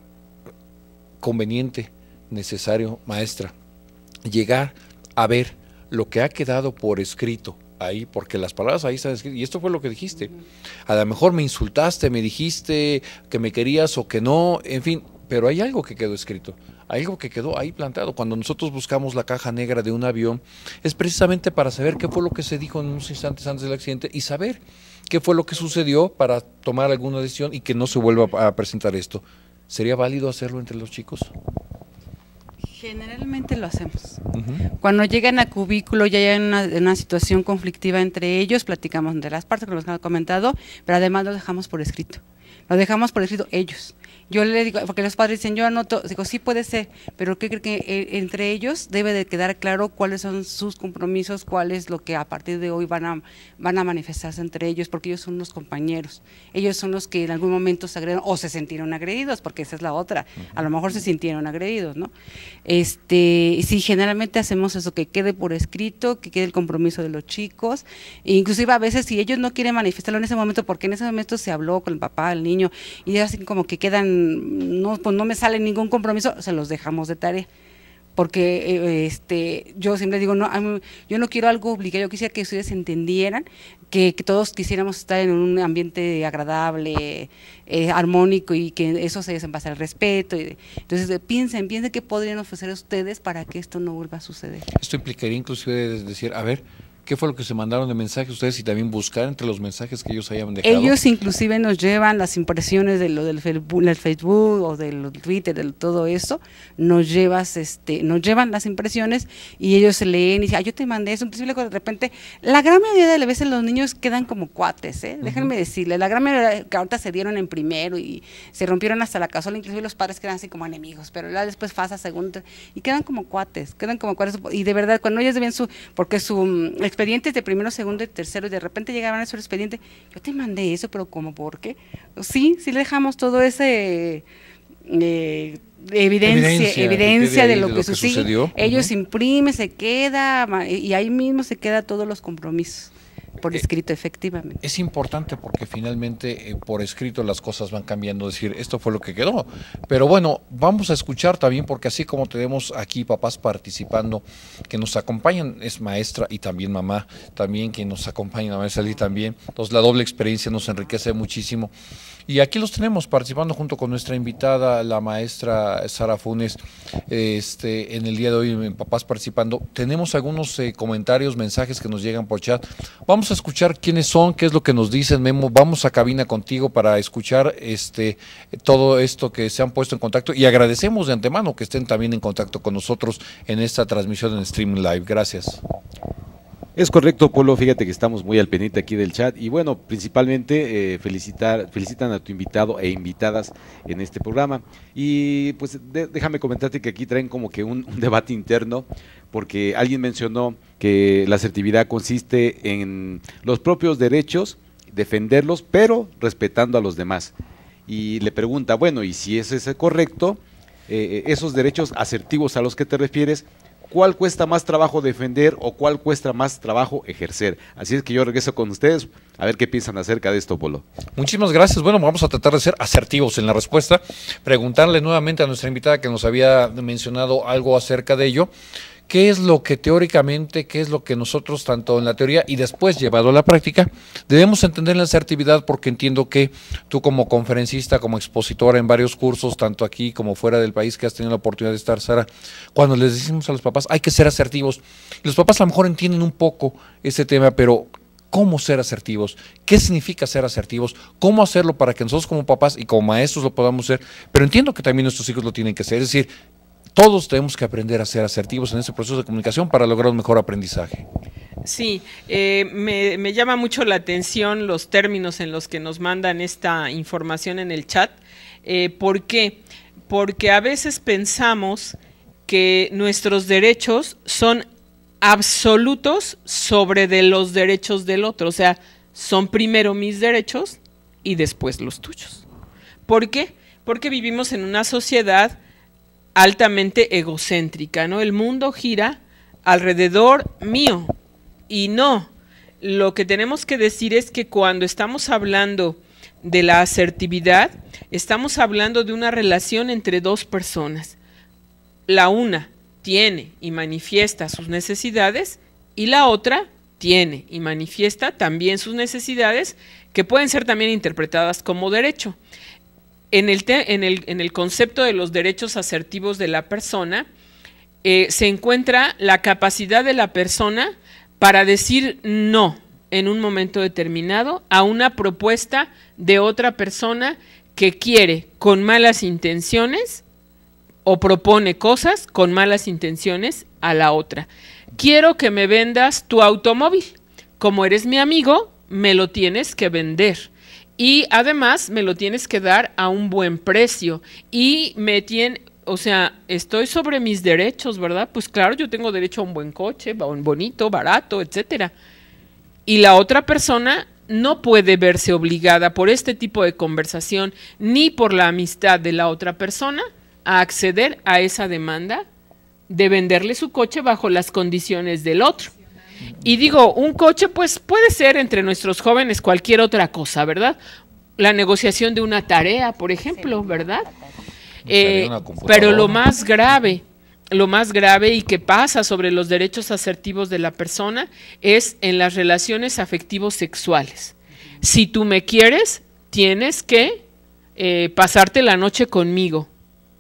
conveniente, necesario, maestra, llegar a ver lo que ha quedado por escrito ahí, porque las palabras ahí están escritas, y esto fue lo que dijiste. A lo mejor me insultaste, me dijiste que me querías o que no, en fin, pero hay algo que quedó escrito, hay algo que quedó ahí plantado. Cuando nosotros buscamos la caja negra de un avión, es precisamente para saber qué fue lo que se dijo en unos instantes antes del accidente y saber qué fue lo que sucedió para tomar alguna decisión y que no se vuelva a presentar esto. ¿Sería válido hacerlo entre los chicos? Generalmente lo hacemos. Uh-huh. Cuando llegan a cubículo ya hay una, una situación conflictiva entre ellos, platicamos de las partes que nos han comentado, pero además lo dejamos por escrito. Lo dejamos por escrito ellos. Yo le digo, porque los padres dicen, yo anoto, digo, sí puede ser, pero ¿qué cree que eh, entre ellos debe de quedar claro cuáles son sus compromisos, cuál es lo que a partir de hoy van a, van a manifestarse entre ellos, porque ellos son los compañeros, ellos son los que en algún momento se agredieron o se sintieron agredidos, porque esa es la otra, a lo mejor se sintieron agredidos, ¿no? Este, sí, generalmente hacemos eso, que quede por escrito, que quede el compromiso de los chicos, e inclusive a veces si ellos no quieren manifestarlo en ese momento, porque en ese momento se habló con el papá, el niño, y así como que quedan, no, pues no me sale ningún compromiso, se los dejamos de tarea, porque eh, este, yo siempre digo, no, mí, yo no quiero algo obligado, yo quisiera que ustedes entendieran que, que todos quisiéramos estar en un ambiente agradable, eh, armónico, y que eso se en base al respeto. Y, entonces eh, piensen, piensen qué podrían ofrecer a ustedes para que esto no vuelva a suceder. Esto implicaría inclusive decir, a ver, ¿qué fue lo que se mandaron de mensaje ustedes? Y también buscar entre los mensajes que ellos hayan dejado. Ellos inclusive nos llevan las impresiones de lo del Facebook, del Facebook o del Twitter, de todo eso, nos llevas, este, nos llevan las impresiones y ellos se leen y dicen, ah, yo te mandé eso. Inclusive de repente, la gran mayoría de las veces los niños quedan como cuates, ¿eh? Déjenme uh-huh. decirles, la gran mayoría que ahorita se dieron en primero y se rompieron hasta la cazuela, inclusive los padres quedan así como enemigos, pero ya después pasa segundo y quedan como cuates, quedan como cuates, y de verdad cuando ellos ven su, porque su expedientes de primero, segundo y tercero, y de repente llegaban a su expediente, yo te mandé eso, pero ¿cómo? ¿Por qué? Sí, sí le dejamos todo ese eh, evidencia, evidencia, evidencia de, de, lo, de lo que, que sucedió. Ellos uh-huh. imprimen, se queda, y ahí mismo se queda todos los compromisos. Por escrito, efectivamente. Es importante porque finalmente eh, por escrito las cosas van cambiando, decir, esto fue lo que quedó. Pero bueno, vamos a escuchar también, porque así como tenemos aquí papás participando, que nos acompañan, es maestra y también mamá, también quien nos acompaña, la maestra Lee también. Entonces la doble experiencia nos enriquece muchísimo. Y aquí los tenemos participando junto con nuestra invitada, la maestra Sara Funes, este, en el día de hoy en Papás Participando. Tenemos algunos eh, comentarios, mensajes que nos llegan por chat. Vamos a escuchar quiénes son, qué es lo que nos dicen, Memo. Vamos a cabina contigo para escuchar este todo esto que se han puesto en contacto, y agradecemos de antemano que estén también en contacto con nosotros en esta transmisión en Streaming Live. Gracias. Es correcto, Polo, fíjate que estamos muy al pendiente aquí del chat y bueno, principalmente eh, felicitar, felicitan a tu invitado e invitadas en este programa y pues de, déjame comentarte que aquí traen como que un, un debate interno, porque alguien mencionó que la asertividad consiste en los propios derechos, defenderlos, pero respetando a los demás. y le pregunta, bueno, y si ese es correcto, eh, esos derechos asertivos a los que te refieres, ¿cuál cuesta más trabajo defender o cuál cuesta más trabajo ejercer? Así es que yo regreso con ustedes a ver qué piensan acerca de esto, Polo. Muchísimas gracias. Bueno, vamos a tratar de ser asertivos en la respuesta. Preguntarle nuevamente a nuestra invitada que nos había mencionado algo acerca de ello. ¿Qué es lo que teóricamente, qué es lo que nosotros, tanto en la teoría y después llevado a la práctica, debemos entender en la asertividad? Porque entiendo que tú como conferencista, como expositora en varios cursos, tanto aquí como fuera del país que has tenido la oportunidad de estar, Sara, cuando les decimos a los papás, hay que ser asertivos. Los papás a lo mejor entienden un poco ese tema, pero ¿cómo ser asertivos? ¿Qué significa ser asertivos? ¿Cómo hacerlo para que nosotros como papás y como maestros lo podamos ser? Pero entiendo que también nuestros hijos lo tienen que ser, es decir, todos tenemos que aprender a ser asertivos en ese proceso de comunicación para lograr un mejor aprendizaje. Sí, eh, me, me llama mucho la atención los términos en los que nos mandan esta información en el chat. Eh, ¿Por qué? Porque a veces pensamos que nuestros derechos son absolutos sobre de los derechos del otro. O sea, son primero mis derechos y después los tuyos. ¿Por qué? Porque vivimos en una sociedad altamente egocéntrica, ¿no? El mundo gira alrededor mío y no. Lo que tenemos que decir es que cuando estamos hablando de la asertividad, estamos hablando de una relación entre dos personas. La una tiene y manifiesta sus necesidades y la otra tiene y manifiesta también sus necesidades, que pueden ser también interpretadas como derecho. En el, te, en, el, en el concepto de los derechos asertivos de la persona, eh, se encuentra la capacidad de la persona para decir no en un momento determinado a una propuesta de otra persona que quiere con malas intenciones o propone cosas con malas intenciones a la otra. Quiero que me vendas tu automóvil. Como eres mi amigo, me lo tienes que vender. Y además me lo tienes que dar a un buen precio. Y me tiene, o sea, estoy sobre mis derechos, ¿verdad? Pues claro, yo tengo derecho a un buen coche, a un bonito, barato, etcétera. Y la otra persona no puede verse obligada por este tipo de conversación ni por la amistad de la otra persona a acceder a esa demanda de venderle su coche bajo las condiciones del otro. Y digo, un coche pues puede ser entre nuestros jóvenes cualquier otra cosa, ¿verdad? La negociación de una tarea, por ejemplo, ¿verdad? Eh, pero lo más grave, lo más grave y que pasa sobre los derechos asertivos de la persona es en las relaciones afectivos sexuales. Si tú me quieres, tienes que eh, pasarte la noche conmigo.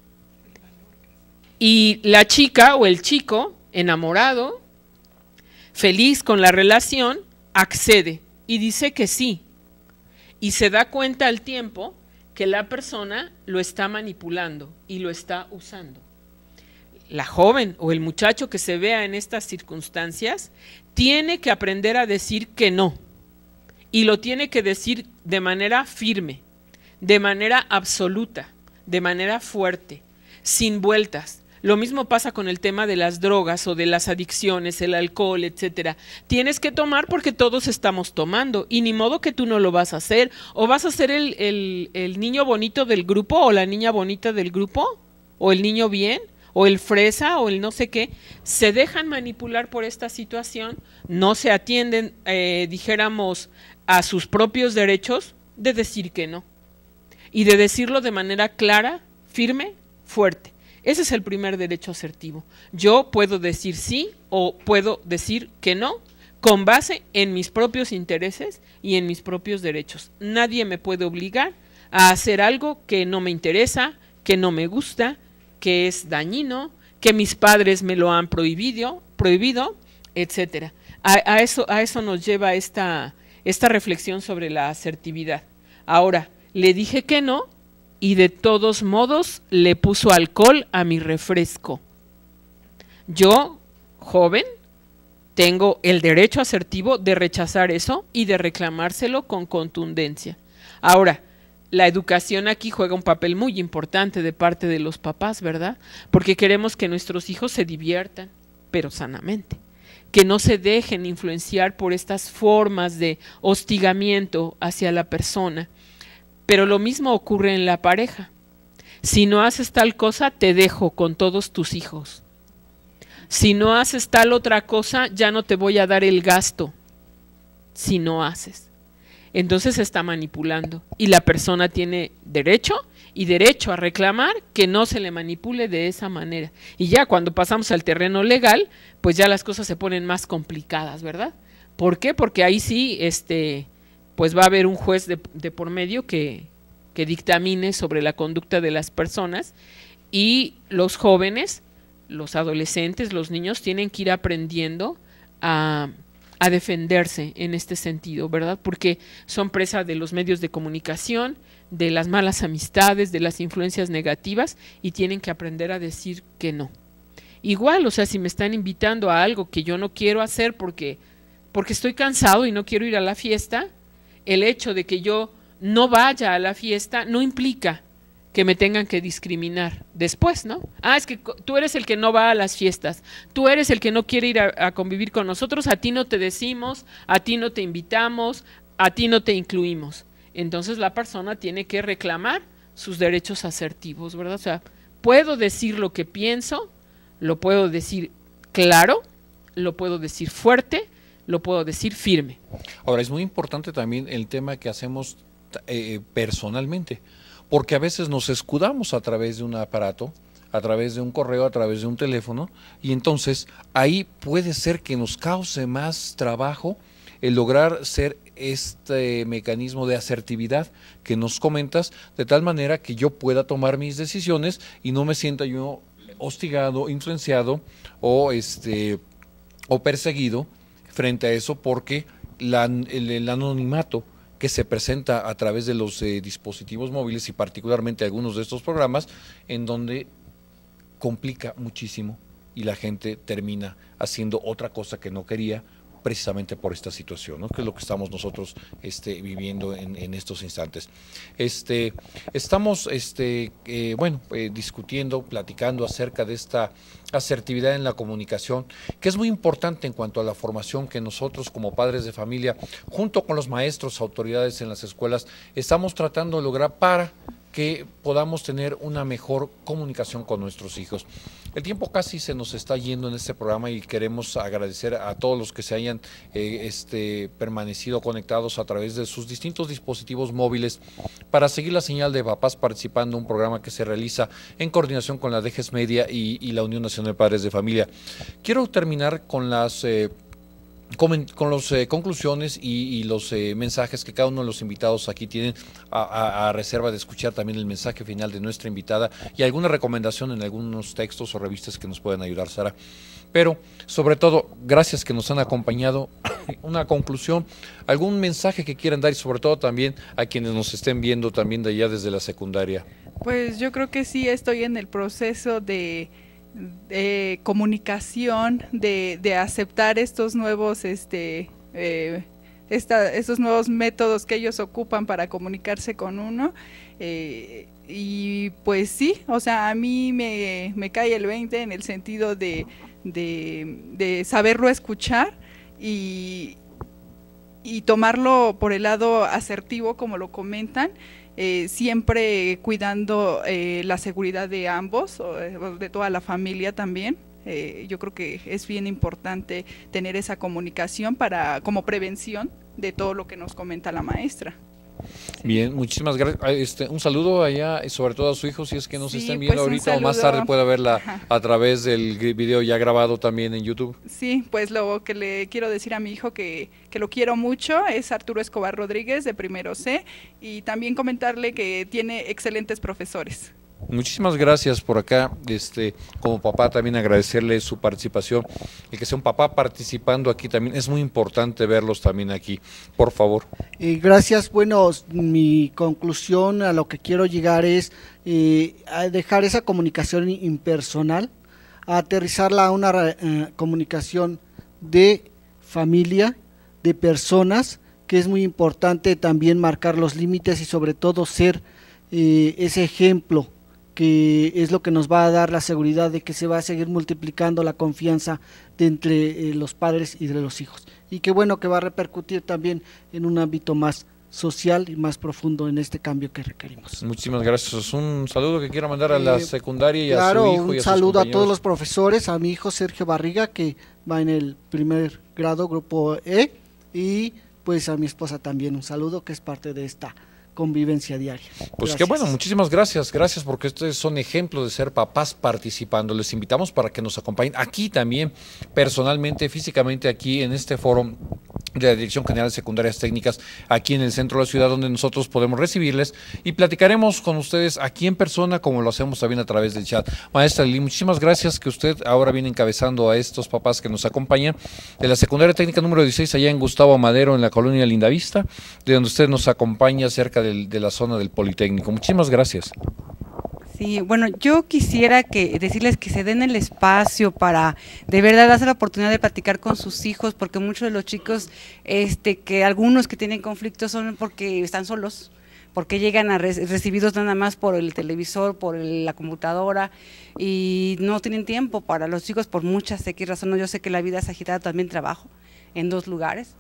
Y la chica o el chico enamorado, feliz con la relación, accede y dice que sí. Y se da cuenta al tiempo que la persona lo está manipulando y lo está usando. La joven o el muchacho que se vea en estas circunstancias tiene que aprender a decir que no. Y lo tiene que decir de manera firme, de manera absoluta, de manera fuerte, sin vueltas. Lo mismo pasa con el tema de las drogas o de las adicciones, el alcohol, etcétera. Tienes que tomar porque todos estamos tomando y ni modo que tú no lo vas a hacer. O vas a ser el, el, el niño bonito del grupo o la niña bonita del grupo o el niño bien o el fresa o el no sé qué. Se dejan manipular por esta situación, no se atienden, eh, dijéramos, a sus propios derechos de decir que no. Y de decirlo de manera clara, firme, fuerte. Ese es el primer derecho asertivo. Yo puedo decir sí o puedo decir que no con base en mis propios intereses y en mis propios derechos. Nadie me puede obligar a hacer algo que no me interesa, que no me gusta, que es dañino, que mis padres me lo han prohibido, prohibido, etcétera. A, a eso, a eso nos lleva esta, esta reflexión sobre la asertividad. Ahora, le dije que no, y de todos modos le puso alcohol a mi refresco. Yo, joven, tengo el derecho asertivo de rechazar eso y de reclamárselo con contundencia. Ahora, la educación aquí juega un papel muy importante de parte de los papás, ¿verdad? Porque queremos que nuestros hijos se diviertan, pero sanamente. Que no se dejen influenciar por estas formas de hostigamiento hacia la persona. Pero lo mismo ocurre en la pareja. Si no haces tal cosa, te dejo con todos tus hijos. Si no haces tal otra cosa, ya no te voy a dar el gasto. Si no haces. Entonces se está manipulando. Y la persona tiene derecho y derecho a reclamar que no se le manipule de esa manera. Y ya cuando pasamos al terreno legal, pues ya las cosas se ponen más complicadas, ¿verdad? ¿Por qué? Porque ahí sí, este, pues va a haber un juez de, de por medio que, que dictamine sobre la conducta de las personas, y los jóvenes, los adolescentes, los niños tienen que ir aprendiendo a, a defenderse en este sentido, ¿verdad? Porque son presa de los medios de comunicación, de las malas amistades, de las influencias negativas, y tienen que aprender a decir que no. Igual, o sea, si me están invitando a algo que yo no quiero hacer porque, porque estoy cansado y no quiero ir a la fiesta, el hecho de que yo no vaya a la fiesta no implica que me tengan que discriminar después, ¿no? Ah, es que tú eres el que no va a las fiestas, tú eres el que no quiere ir a, a convivir con nosotros, a ti no te decimos, a ti no te invitamos, a ti no te incluimos. Entonces la persona tiene que reclamar sus derechos asertivos, ¿verdad? O sea, puedo decir lo que pienso, lo puedo decir claro, lo puedo decir fuerte, lo puedo decir firme. Ahora, es muy importante también el tema que hacemos eh, personalmente, porque a veces nos escudamos a través de un aparato, a través de un correo, a través de un teléfono, y entonces ahí puede ser que nos cause más trabajo el lograr ser este mecanismo de asertividad que nos comentas, de tal manera que yo pueda tomar mis decisiones y no me sienta yo hostigado, influenciado o este o perseguido frente a eso, porque la, el, el anonimato que se presenta a través de los eh, dispositivos móviles y particularmente algunos de estos programas, en donde complica muchísimo y la gente termina haciendo otra cosa que no quería, precisamente por esta situación, ¿no? Que es lo que estamos nosotros este, viviendo en, en estos instantes. Este, estamos, este, eh, bueno, eh, discutiendo, platicando acerca de esta asertividad en la comunicación, que es muy importante en cuanto a la formación que nosotros como padres de familia, junto con los maestros, autoridades en las escuelas, estamos tratando de lograr para que podamos tener una mejor comunicación con nuestros hijos. El tiempo casi se nos está yendo en este programa y queremos agradecer a todos los que se hayan eh, este, permanecido conectados a través de sus distintos dispositivos móviles para seguir la señal de Papás Participando, un programa que se realiza en coordinación con la D G E S Media y, y la Unión Nacional de Padres de Familia. Quiero terminar con las... Eh, Con, con las eh, conclusiones y, y los eh, mensajes que cada uno de los invitados aquí tienen, a, a, a reserva de escuchar también el mensaje final de nuestra invitada y alguna recomendación en algunos textos o revistas que nos puedan ayudar, Sara. Pero, sobre todo, gracias que nos han acompañado. Una conclusión, algún mensaje que quieran dar y sobre todo también a quienes nos estén viendo también de allá desde la secundaria. Pues yo creo que sí estoy en el proceso de... de comunicación, de, de aceptar estos nuevos este eh, esta, estos nuevos métodos que ellos ocupan para comunicarse con uno, eh, y pues sí, o sea, a mí me, me cae el veinte en el sentido de, de, de saberlo escuchar y, y tomarlo por el lado asertivo, como lo comentan. Eh, siempre cuidando eh, la seguridad de ambos, o de toda la familia también. Eh, yo creo que es bien importante tener esa comunicación para como prevención de todo lo que nos comenta la maestra. Sí. Bien, muchísimas gracias. Este, un saludo allá y sobre todo a su hijo, si es que nos sí, estén viendo pues ahorita o más tarde puede verla Ajá. a través del video ya grabado también en YouTube. Sí, pues lo que le quiero decir a mi hijo que, que lo quiero mucho es Arturo Escobar Rodríguez de primero C, y también comentarle que tiene excelentes profesores. Muchísimas gracias por acá, este, como papá también agradecerle su participación, el que sea un papá participando aquí también, es muy importante verlos también aquí, por favor. Eh, gracias, bueno, mi conclusión a lo que quiero llegar es eh, a dejar esa comunicación impersonal, a aterrizarla a una eh, comunicación de familia, de personas, que es muy importante también marcar los límites y sobre todo ser eh, ese ejemplo que es lo que nos va a dar la seguridad de que se va a seguir multiplicando la confianza de entre eh, los padres y de los hijos. Y qué bueno que va a repercutir también en un ámbito más social y más profundo en este cambio que requerimos. Muchísimas gracias. Un saludo que quiera mandar a la eh, secundaria y claro, a su hijo. Un y a saludo a todos los profesores, a mi hijo Sergio Barriga, que va en el primer grado, grupo E, y pues a mi esposa también un saludo, que es parte de esta convivencia diaria. Pues gracias. qué bueno, muchísimas gracias, gracias porque ustedes son ejemplos de ser papás participando. Les invitamos para que nos acompañen aquí también, personalmente, físicamente aquí en este foro de la Dirección General de Secundarias Técnicas, aquí en el centro de la ciudad, donde nosotros podemos recibirles y platicaremos con ustedes aquí en persona, como lo hacemos también a través del chat. Maestra Lili, muchísimas gracias, que usted ahora viene encabezando a estos papás que nos acompañan de la Secundaria Técnica número dieciséis, allá en Gustavo Madero, en la colonia Lindavista, de donde usted nos acompaña cerca de, de la zona del Politécnico. Muchísimas gracias. Sí, bueno, yo quisiera que decirles que se den el espacio para de verdad darse la oportunidad de platicar con sus hijos, porque muchos de los chicos, este, que algunos que tienen conflictos son porque están solos, porque llegan a re recibidos nada más por el televisor, por el, la computadora, y no tienen tiempo para los chicos por muchas X razones. Yo sé que la vida es agitada, también trabajo en dos lugares.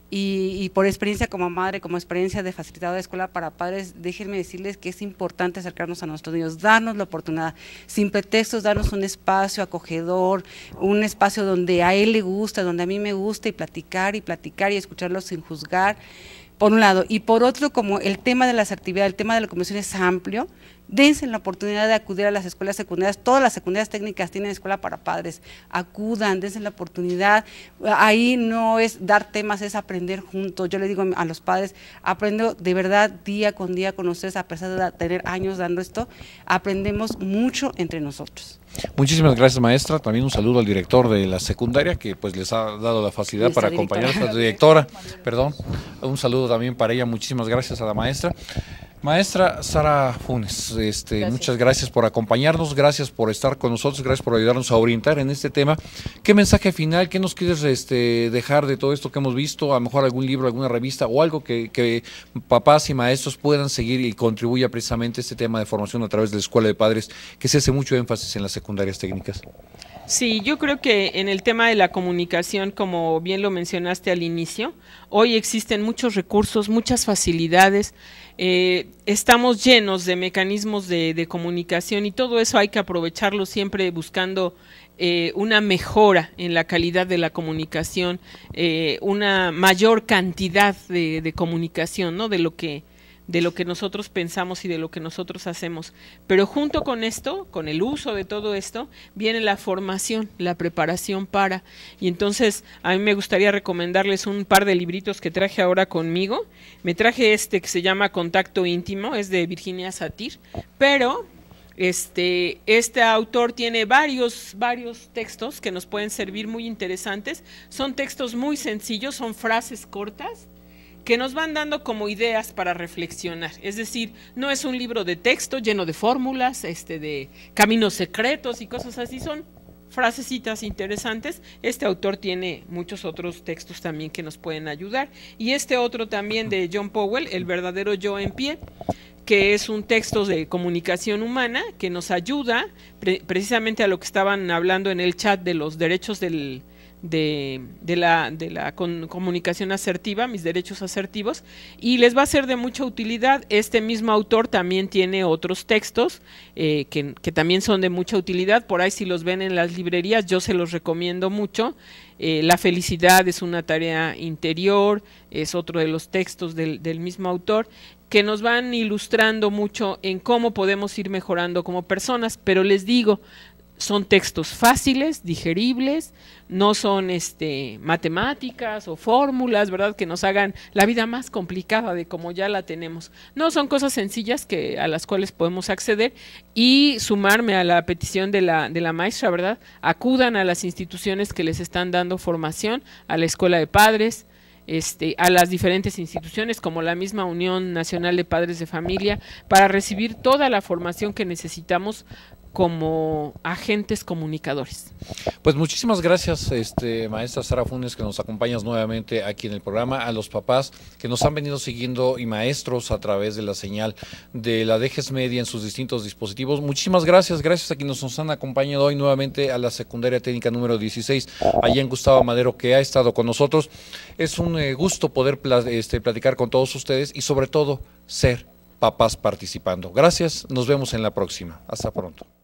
Y, y por experiencia como madre, como experiencia de facilitadora de escuela para padres, déjenme decirles que es importante acercarnos a nuestros niños, darnos la oportunidad, sin pretextos, darnos un espacio acogedor, un espacio donde a él le gusta, donde a mí me gusta, y platicar y platicar y escucharlos sin juzgar, por un lado. Y por otro, como el tema de las actividades, el tema de la convención es amplio, dense la oportunidad de acudir a las escuelas secundarias. Todas las secundarias técnicas tienen escuela para padres, acudan, dense la oportunidad. Ahí no es dar temas, es aprender juntos. Yo le digo a los padres, aprendo de verdad día con día con ustedes, a pesar de tener años dando esto, aprendemos mucho entre nosotros. Muchísimas gracias, maestra. También un saludo al director de la secundaria, que pues les ha dado la facilidad para acompañar a la directora, perdón, un saludo también para ella. Muchísimas gracias a la maestra. Maestra Sara Funes, este, gracias. Muchas gracias por acompañarnos, gracias por estar con nosotros, gracias por ayudarnos a orientar en este tema. ¿Qué mensaje final, qué nos quieres este, dejar de todo esto que hemos visto? A lo mejor algún libro, alguna revista o algo que, que papás y maestros puedan seguir y contribuya precisamente a este tema de formación a través de la Escuela de Padres, que se hace mucho énfasis en las secundarias técnicas. Sí, yo creo que en el tema de la comunicación, como bien lo mencionaste al inicio, hoy existen muchos recursos, muchas facilidades, eh, estamos llenos de mecanismos de, de comunicación, y todo eso hay que aprovecharlo siempre buscando eh, una mejora en la calidad de la comunicación, eh, una mayor cantidad de, de comunicación, ¿no? De lo que de lo que nosotros pensamos y de lo que nosotros hacemos. Pero junto con esto, con el uso de todo esto, viene la formación, la preparación para. Y entonces a mí me gustaría recomendarles un par de libritos que traje ahora conmigo. Me traje este que se llama Contacto Íntimo, es de Virginia Satir, pero este, este autor tiene varios, varios textos que nos pueden servir muy interesantes. Son textos muy sencillos, son frases cortas, que nos van dando como ideas para reflexionar. Es decir, no es un libro de texto lleno de fórmulas, este, de caminos secretos y cosas así, son frasecitas interesantes. Este autor tiene muchos otros textos también que nos pueden ayudar. Y este otro también de John Powell, El verdadero yo en pie, que es un texto de comunicación humana que nos ayuda pre precisamente a lo que estaban hablando en el chat de los derechos del De, de la, de la con, comunicación asertiva, mis derechos asertivos, y les va a ser de mucha utilidad. Este mismo autor también tiene otros textos eh, que, que también son de mucha utilidad, por ahí si los ven en las librerías yo se los recomiendo mucho. Eh, la felicidad es una tarea interior, es otro de los textos del, del mismo autor, que nos van ilustrando mucho en cómo podemos ir mejorando como personas, pero les digo, son textos fáciles, digeribles, no son este, matemáticas o fórmulas, ¿verdad?, que nos hagan la vida más complicada de como ya la tenemos. No, son cosas sencillas que, a las cuales podemos acceder, y sumarme a la petición de la, de la maestra, ¿verdad? Acudan a las instituciones que les están dando formación, a la Escuela de Padres, Este, a las diferentes instituciones como la misma Unión Nacional de Padres de Familia, para recibir toda la formación que necesitamos como agentes comunicadores. Pues muchísimas gracias, este, maestra Sara Funes, que nos acompañas nuevamente aquí en el programa, a los papás que nos han venido siguiendo y maestros a través de la señal de la D G E S Media en sus distintos dispositivos. Muchísimas gracias, gracias a quienes nos han acompañado hoy nuevamente a la secundaria técnica número dieciséis, allá en Gustavo Madero, que ha estado con nosotros. Es un eh, gusto poder pla este, platicar con todos ustedes y sobre todo ser papás participando. Gracias, nos vemos en la próxima. Hasta pronto.